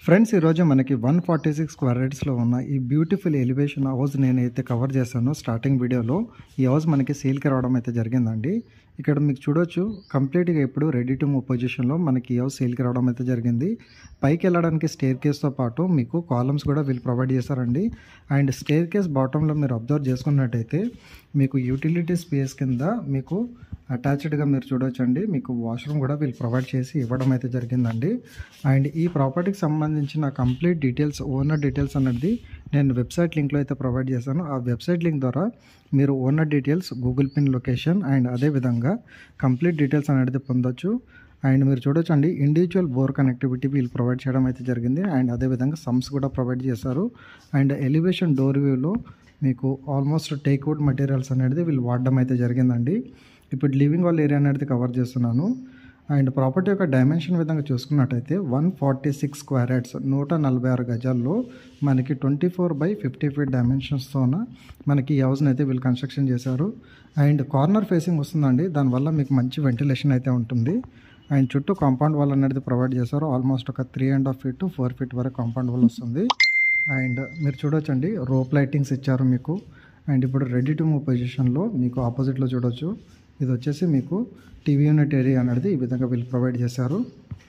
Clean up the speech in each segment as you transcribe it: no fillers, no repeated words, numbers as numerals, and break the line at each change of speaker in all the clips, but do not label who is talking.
Friends ఈరోజు మనకి 146 square యార్డ్స్లో ఉన్న ఈ బ్యూటిఫుల్ ఎలివేషన్ హౌస్ నేనైతే కవర్ చేశాను స్టార్టింగ్ వీడియోలో. ఈ హౌస్ మనకి సేల్కి రావడం అయితే జరిగిందండి. ఇక్కడ మీకు చూడొచ్చు కంప్లీట్గా ఇప్పుడు రెడీ టు మూవ్ పొజిషన్లో మనకి ఈ హౌస్ సేల్కి రావడం అయితే జరిగింది. పైకి వెళ్ళడానికి స్టేర్ కేస్తో పాటు మీకు కాలమ్స్ కూడా వీళ్ళు ప్రొవైడ్ చేశారండి. అండ్ స్టేర్ కేస్ బాటంలో మీరు అబ్జర్వ్ చేసుకున్నట్టయితే మీకు యూటిలిటీ స్పేస్ కింద మీకు అటాచ్డ్గా మీరు చూడొచ్చండి. మీకు వాష్రూమ్ కూడా వీళ్ళు ప్రొవైడ్ చేసి ఇవ్వడం అయితే జరిగిందండి. అండ్ ఈ ప్రాపర్టీకి సంబంధించిన కంప్లీట్ డీటెయిల్స్, ఓనర్ డీటెయిల్స్ అనేది నేను వెబ్సైట్ లింక్లో అయితే ప్రొవైడ్ చేశాను. ఆ వెబ్సైట్ లింక్ ద్వారా మీరు owner details, Google pin location and అదేవిధంగా కంప్లీట్ డీటెయిల్స్ అనేది పొందొచ్చు. అండ్ మీరు చూడొచ్చండి ఇండివిజువల్ బోర్ కనెక్టివిటీ వీళ్ళు ప్రొవైడ్ చేయడం అయితే జరిగింది. అండ్ అదేవిధంగా సమ్స్ కూడా ప్రొవైడ్ చేశారు. అండ్ ఎలివేషన్ డోర్ వ్యూలో మీకు ఆల్మోస్ట్ టేక్వుడ్ మెటీరియల్స్ అనేది వీళ్ళు వాడడం అయితే జరిగిందండి. ఇప్పుడు లివింగ్ హాల్ ఏరియా అనేది కవర్ చేస్తున్నాను. అండ్ ప్రాపర్టీ యొక్క డైమెన్షన్ విధంగా చూసుకున్నట్టయితే 146 స్క్వేర్ యార్డ్స్ 146 గజాల్లో మనకి 24/50 ఫీట్ డైమెన్షన్స్తోన మనకి ఈ హౌస్ని అయితే వీళ్ళు కన్స్ట్రక్షన్ చేశారు. అండ్ కార్నర్ ఫేసింగ్ వస్తుందండి, దానివల్ల మీకు మంచి వెంటిలేషన్ అయితే ఉంటుంది. అండ్ చుట్టూ కాంపౌండ్ వాల్ అనేది ప్రొవైడ్ చేశారు. ఆల్మోస్ట్ ఒక 3.5 ఫీట్ to 4 ఫీట్ వరకు కాంపౌండ్ వాల్ వస్తుంది. అండ్ మీరు చూడొచ్చండి రోప్ లైటింగ్స్ ఇచ్చారు మీకు. అండ్ ఇప్పుడు రెడీ టు మూవ్ పొజిషన్లో మీకు ఆపోజిట్లో చూడొచ్చు. ఇది వచ్చేసి మీకు టీవీ యూనిట్ ఏరియా అనేది ఈ విధంగా వీళ్ళు ప్రొవైడ్ చేశారు.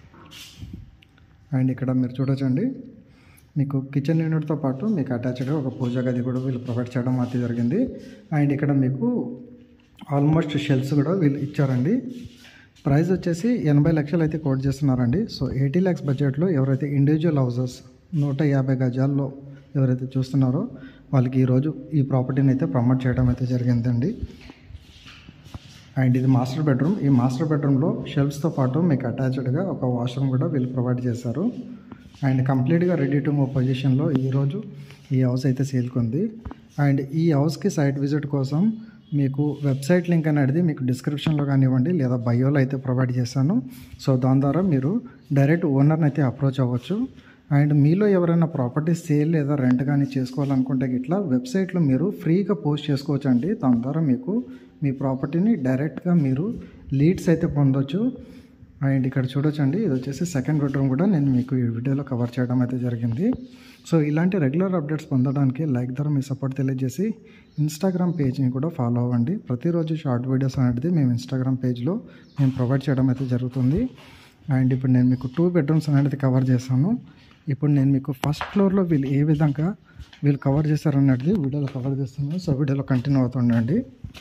అండ్ ఇక్కడ మీరు చూడొచ్చండి మీకు కిచెన్ యూనిట్తో పాటు మీకు అటాచ్డ్గా ఒక పూజా గది కూడా వీళ్ళు ప్రొవైడ్ చేయడం అయితే జరిగింది. అండ్ ఇక్కడ మీకు ఆల్మోస్ట్ షెల్ఫ్స్ కూడా వీళ్ళు ఇచ్చారండి. ప్రైస్ వచ్చేసి 80 లక్షలు అయితే కోట్ చేస్తున్నారండి. సో 80 lakhs బడ్జెట్లో ఎవరైతే ఇండివిజువల్ హౌసెస్ 150 గజాల్లో ఎవరైతే చూస్తున్నారో వాళ్ళకి ఈరోజు ఈ ప్రాపర్టీని అయితే ప్రమోట్ చేయడం అయితే జరిగిందండి. అండ్ ఇది మాస్టర్ బెడ్రూమ్. ఈ మాస్టర్ బెడ్రూమ్లో షెల్ఫ్స్తో పాటు మీకు అటాచ్డ్గా ఒక వాష్రూమ్ కూడా వీళ్ళు ప్రొవైడ్ చేశారు. అండ్ కంప్లీట్గా రెడీ టు మూవ్ పొజిషన్లో ఈరోజు ఈ హౌస్ అయితే సేల్కి ఉంది. అండ్ ఈ హౌస్కి సైట్ విజిట్ కోసం మీకు వెబ్సైట్ లింక్ అనేది మీకు డిస్క్రిప్షన్లో కానివ్వండి లేదా బయోలో అయితే ప్రొవైడ్ చేశాను. సో దాని ద్వారా మీరు డైరెక్ట్ ఓనర్ని అయితే అప్రోచ్ అవ్వచ్చు. అండ్ మీలో ఎవరైనా ప్రాపర్టీ సేల్ లేదా రెంట్ కానీ చేసుకోవాలనుకుంటే ఇట్లా వెబ్సైట్లో మీరు ఫ్రీగా పోస్ట్ చేసుకోవచ్చు అండి. దాని ద్వారా మీకు మీ ప్రాపర్టీని డైరెక్ట్గా మీరు లీడ్స్ అయితే పొందొచ్చు. అండ్ ఇక్కడ చూడొచ్చండి ఇది వచ్చేసి సెకండ్ బెడ్రూమ్ కూడా నేను మీకు ఈ వీడియోలో కవర్ చేయడం అయితే జరిగింది. సో ఇలాంటి రెగ్యులర్ అప్డేట్స్ పొందడానికి లైక్ ద్వారా మీ సపోర్ట్ తెలియజేసి ఇన్స్టాగ్రామ్ పేజ్ని కూడా ఫాలో అవ్వండి. ప్రతిరోజు షార్ట్ వీడియోస్ అనేది మేము ఇన్స్టాగ్రామ్ పేజ్లో మేము ప్రొవైడ్ చేయడం అయితే జరుగుతుంది. అండ్ ఇప్పుడు నేను మీకు 2 బెడ్రూమ్స్ అనేది కవర్ చేశాను. ఇప్పుడు నేను మీకు ఫస్ట్ ఫ్లోర్లో వీళ్ళు ఏ విధంగా వీళ్ళు కవర్ చేశారన్నది వీడియోలో కవర్ చేస్తున్నాను. సో వీడియోలో కంటిన్యూ అవుతుండండి.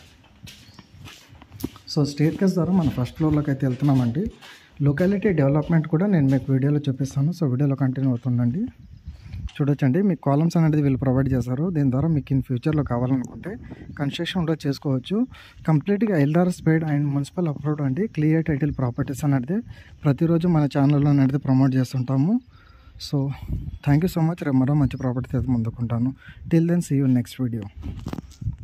సో స్టేర్ కేస్ ద్వారా మనం ఫస్ట్ ఫ్లోర్లోకి అయితే వెళ్తున్నామండి. లొకాలిటీ డెవలప్మెంట్ కూడా నేను మీకు వీడియోలో చూపిస్తాను. సో వీడియోలో కంటిన్యూ అవుతుండండి. చూడొచ్చండి మీకు కాలమ్స్ అనేది వీళ్ళు ప్రొవైడ్ చేశారు. దీని ద్వారా మీకు ఇన్ ఫ్యూచర్లో కావాలనుకుంటే కన్స్ట్రక్షన్ కూడా చేసుకోవచ్చు. కంప్లీట్గా LRS paid and municipal approved అండి క్లియర్ టైటిల్ ప్రాపర్టీస్ అనేది ప్రతిరోజు మన ఛానల్లో అనేది ప్రమోట్ చేస్తుంటాము. So thank you so much. రేపు మరో మంచి ప్రాపర్టీ అయితే ముందుకుంటాను. Till then see you next video.